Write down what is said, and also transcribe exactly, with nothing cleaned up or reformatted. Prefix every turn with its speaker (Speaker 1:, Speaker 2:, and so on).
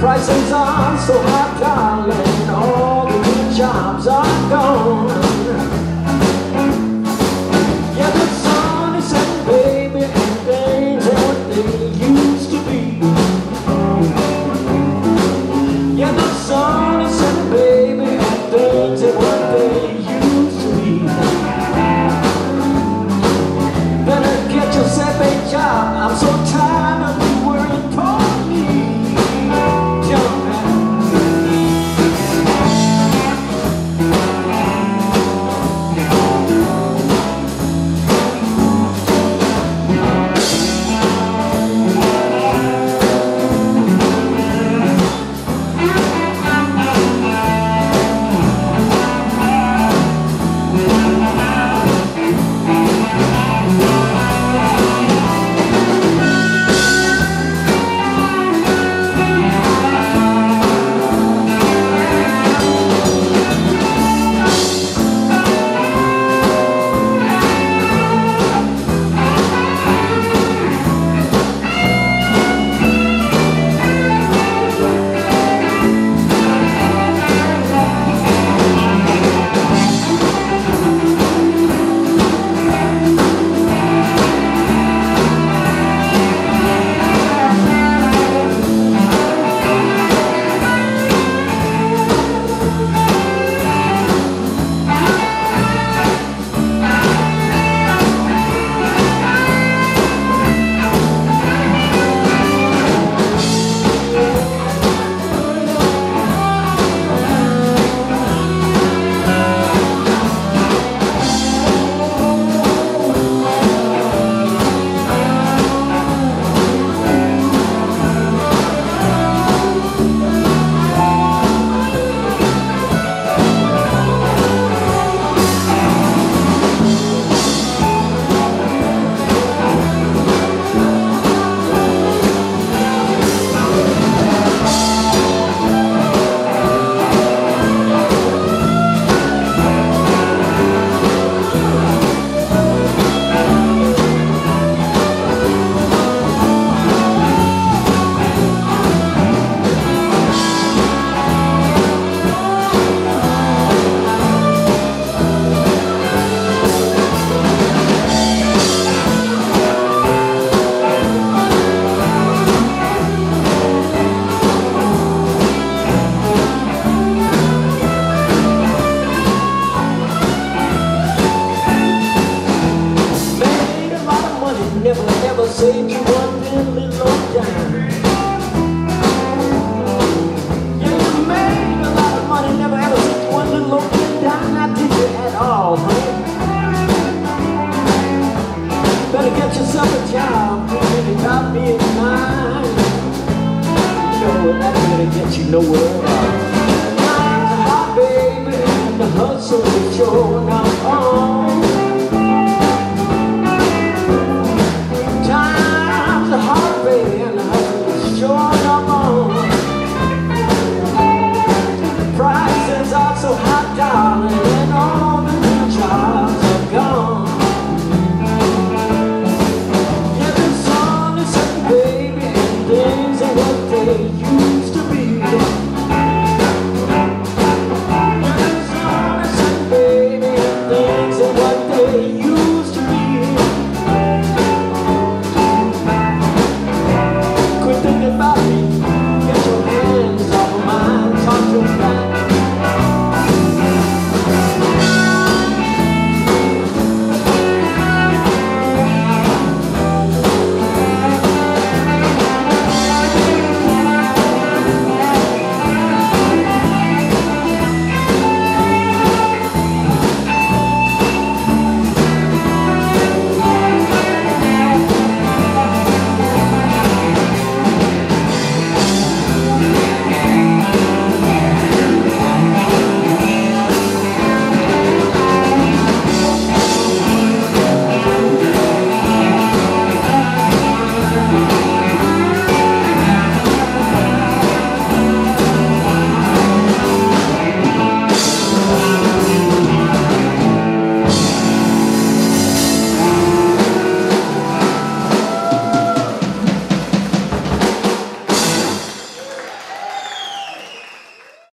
Speaker 1: prices are so high, darling, all the good jobs are gone. Yeah, the sun is setting, baby, and things ain't what they used to be. Yeah, the sun is setting, baby, and things ain't what they used to be. Better get yourself a job, I'm so tired of you worrying for me. Never ever saved you one little old dime. Yeah, you made a lot of money, never ever saved you one little old dime. Not did you at all, man. Better get yourself a job, and you got me in mind. You know that ain't gonna get you nowhere. Times are hot, baby, and the hustle is sure not on. So hot, darling, and all the good jobs are gone. Yeah, the sun is setting, baby, and things ain't what they used to be.